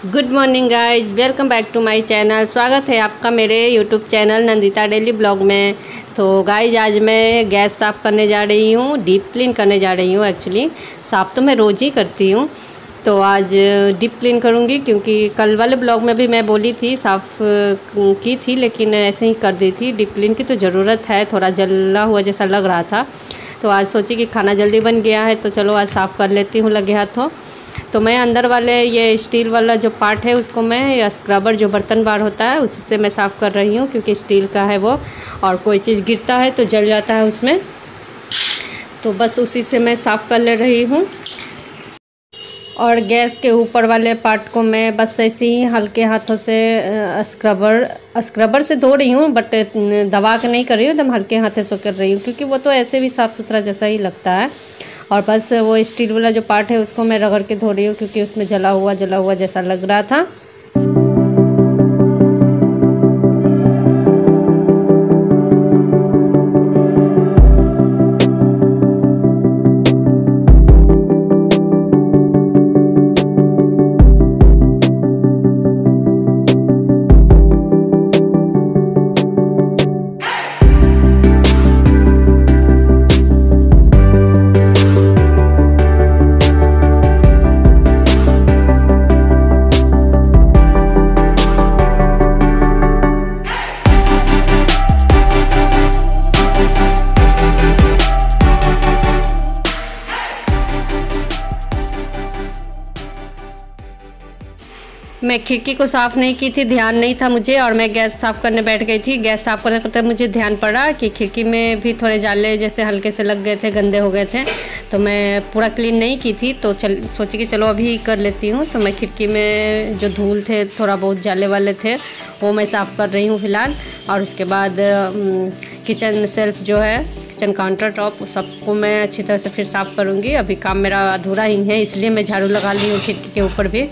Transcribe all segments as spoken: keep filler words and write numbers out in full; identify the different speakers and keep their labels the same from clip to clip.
Speaker 1: Good morning guys, welcome back to my channel. स्वागत है आपका मेरे YouTube channel Nandita daily blog में। तो गाइज आज मैं गैस साफ़ करने जा रही हूँ, डीप क्लीन करने जा रही हूँ। एक्चुअली साफ़ तो मैं रोज़ ही करती हूँ, तो आज डीप क्लीन करूँगी क्योंकि कल वाले ब्लॉग में भी मैं बोली थी साफ़ की थी, लेकिन ऐसे ही कर दी थी। डीप क्लीन की तो ज़रूरत है, थोड़ा जला हुआ जैसा लग रहा था। तो आज सोची कि खाना जल्दी बन गया है तो चलो आज साफ़ कर लेती हूँ लगे हाथों। तो मैं अंदर वाले ये स्टील वाला जो पार्ट है उसको मैं या स्क्रबर जो बर्तन बार होता है उसी से मैं साफ़ कर रही हूँ, क्योंकि स्टील का है वो, और कोई चीज़ गिरता है तो जल जाता है उसमें। तो बस उसी से मैं साफ़ कर ले रही हूँ। और गैस के ऊपर वाले पार्ट को मैं बस ऐसे ही हल्के हाथों से स्क्रबर स्क्रबर से धो रही हूँ, बट दबा के नहीं कर रही हूँ, एकदम हल्के हाथों से कर रही हूँ, क्योंकि वो तो ऐसे भी साफ़ सुथरा जैसा ही लगता है। और बस वो स्टील वाला जो पार्ट है उसको मैं रगड़ के धो रही हूँ, क्योंकि उसमें जला हुआ जला हुआ जैसा लग रहा था। मैं खिड़की को साफ़ नहीं की थी, ध्यान नहीं था मुझे, और मैं गैस साफ़ करने बैठ गई थी। गैस साफ़ करने तब मुझे ध्यान पड़ा कि खिड़की में भी थोड़े जाले जैसे हल्के से लग गए थे, गंदे हो गए थे। तो मैं पूरा क्लीन नहीं की थी, तो चल सोची कि चलो अभी कर लेती हूँ। तो मैं खिड़की में जो धूल थे, थोड़ा बहुत जाले वाले थे, वो मैं साफ़ कर रही हूँ फ़िलहाल। और उसके बाद किचन सेल्फ जो है, किचन काउंटर टॉप, सबको मैं अच्छी तरह से फिर साफ़ करूँगी। अभी काम मेरा अधूरा ही है, इसलिए मैं झाड़ू लगा ली हूँ खिड़की के ऊपर भी।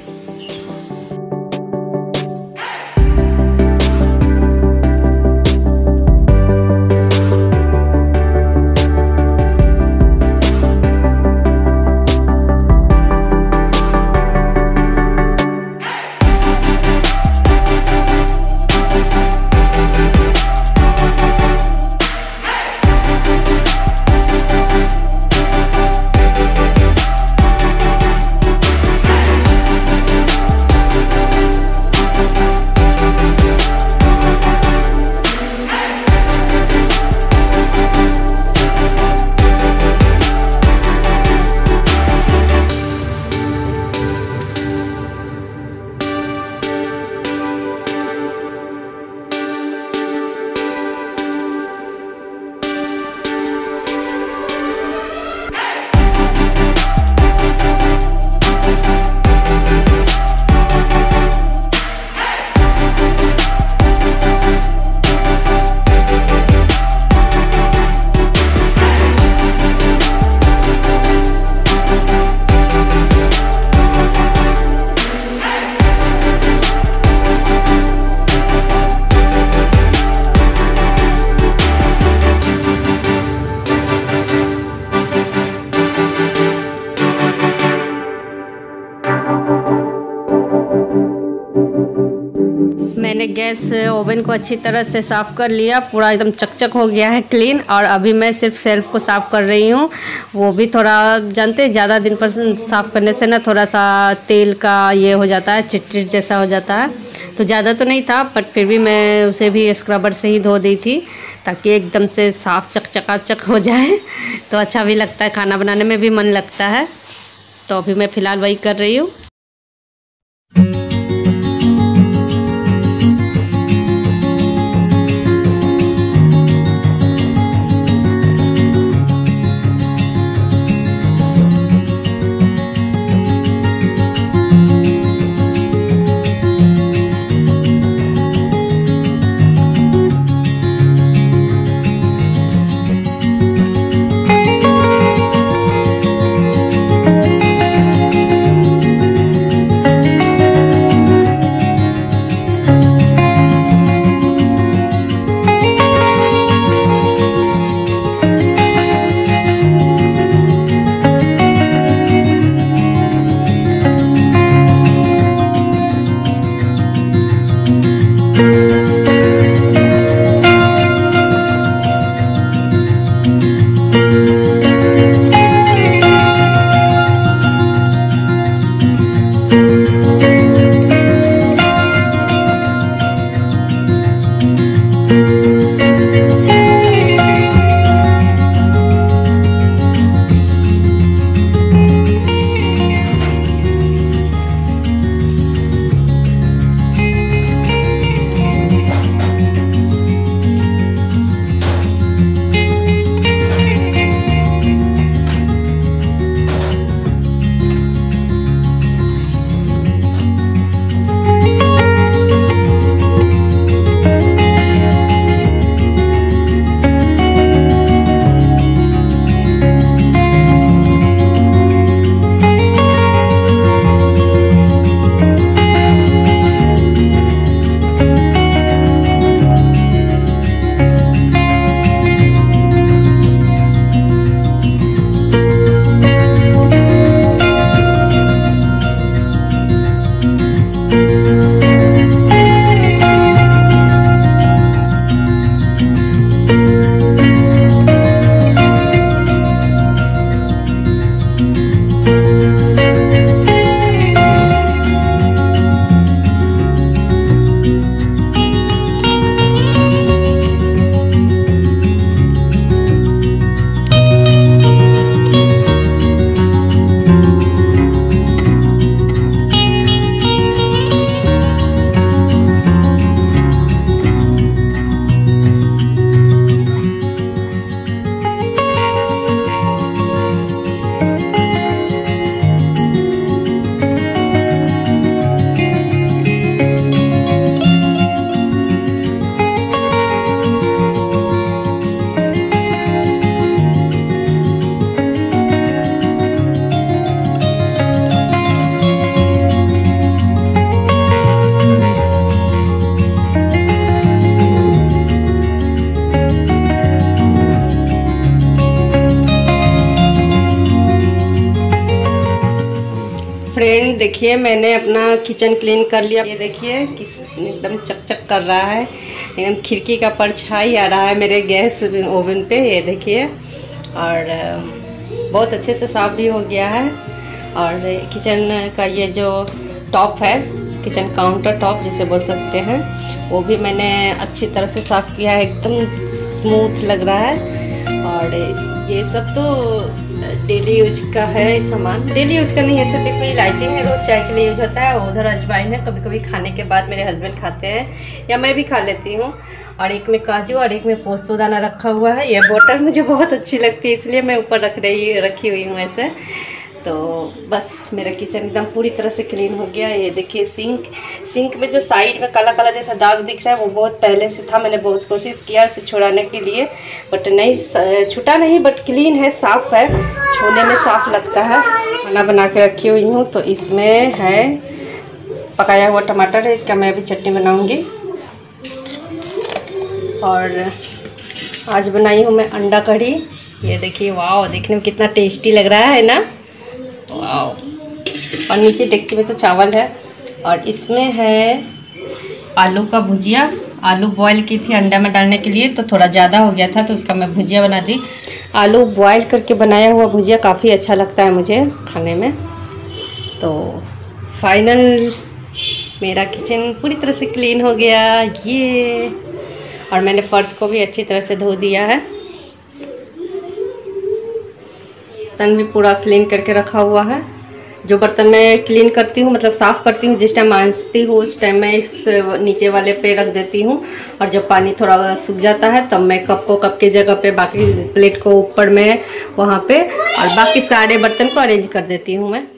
Speaker 1: मैंने गैस ओवन को अच्छी तरह से साफ़ कर लिया, पूरा एकदम चकचक हो गया है क्लीन। और अभी मैं सिर्फ सेल्फ को साफ़ कर रही हूँ। वो भी थोड़ा जानते हैं ज़्यादा दिन पर साफ़ करने से ना थोड़ा सा तेल का ये हो जाता है, चिटचिट जैसा हो जाता है। तो ज़्यादा तो नहीं था, बट फिर भी मैं उसे भी स्क्रबर से ही धो दी थी, ताकि एकदम से साफ़ चकचकाचक हो जाए। तो अच्छा भी लगता है, खाना बनाने में भी मन लगता है। तो अभी मैं फ़िलहाल वही कर रही हूँ। देखिए मैंने अपना किचन क्लीन कर लिया। ये देखिए किस एकदम चकचक कर रहा है, एकदम खिड़की का परछाई आ रहा है मेरे गैस ओवन पे। ये देखिए, और बहुत अच्छे से साफ़ भी हो गया है। और किचन का ये जो टॉप है, किचन काउंटर टॉप जिसे बोल सकते हैं, वो भी मैंने अच्छी तरह से साफ़ किया है, एकदम स्मूथ लग रहा है। और ये सब तो डेली यूज का है सामान, डेली यूज का नहीं है, सिर्फ इसमें इलायची है, रोज़ चाय के लिए यूज होता है। उधर अजवाइन है, कभी कभी खाने के बाद मेरे हस्बैंड खाते हैं या मैं भी खा लेती हूँ। और एक में काजू और एक में पोस्तो दाना रखा हुआ है। ये बोतल मुझे बहुत अच्छी लगती है, इसलिए मैं ऊपर रख रही रखी हुई हूँ ऐसे। तो बस मेरा किचन एकदम पूरी तरह से क्लीन हो गया। ये देखिए सिंक सिंक में जो साइड में काला काला जैसा दाग दिख रहा है वो बहुत पहले से था। मैंने बहुत कोशिश किया उसे छुड़ाने के लिए, बट नहीं छूटा नहीं, बट क्लीन है, साफ़ है, छूने में साफ़ लगता है। खाना बना के रखी हुई हूँ, तो इसमें है पकाया हुआ टमाटर है, इसका मैं अभी चटनी बनाऊँगी। और आज बनाई हूँ मैं अंडा कढ़ी। ये देखिए, वाह, देखने में कितना टेस्टी लग रहा है ना, वाह। और नीचे डेगची में तो चावल है, और इसमें है आलू का भुजिया। आलू बॉईल की थी अंडा में डालने के लिए, तो थोड़ा ज़्यादा हो गया था, तो इसका मैं भुजिया बना दी। आलू बॉईल करके बनाया हुआ भुजिया काफ़ी अच्छा लगता है मुझे खाने में। तो फाइनल मेरा किचन पूरी तरह से क्लीन हो गया ये। और मैंने फ़र्श को भी अच्छी तरह से धो दिया है, बर्तन भी पूरा क्लीन करके रखा हुआ है। जो बर्तन मैं क्लीन करती हूँ, मतलब साफ़ करती हूँ, जिस टाइम मांजती हूँ उस टाइम मैं इस नीचे वाले पे रख देती हूँ। और जब पानी थोड़ा सूख जाता है तब मैं कप को कप की जगह पे, बाकी प्लेट को ऊपर में वहाँ पे, और बाकी सारे बर्तन को अरेंज कर देती हूँ मैं।